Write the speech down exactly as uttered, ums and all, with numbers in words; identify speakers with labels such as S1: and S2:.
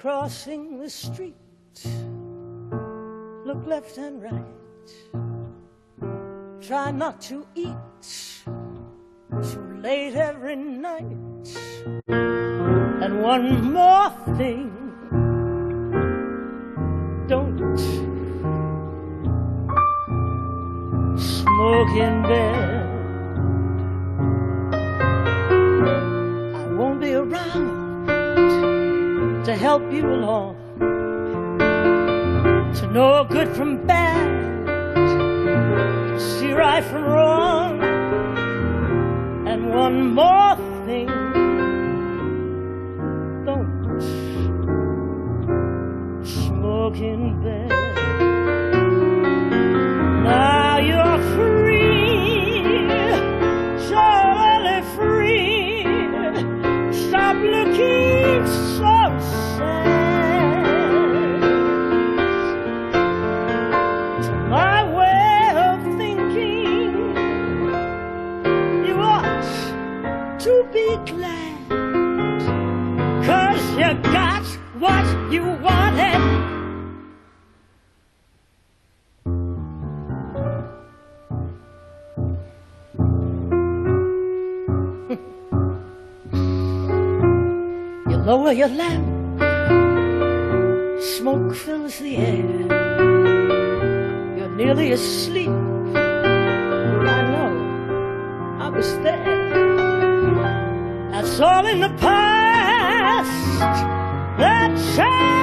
S1: crossing the street, look left and right, try not to eat too late every night. And one more thing, don't smoke in bed. I won't be around to help you along, to know good from bad, to see right from wrong. And one more thing, don't smoke in bed. Now you're free, totally free. Stop looking so sad. To my way of thinking, you ought to be glad, 'cause you got what you wanted. You lower your lamp, smoke fills the air. You're nearly asleep. I know, I was there. That's all in the past. That's all.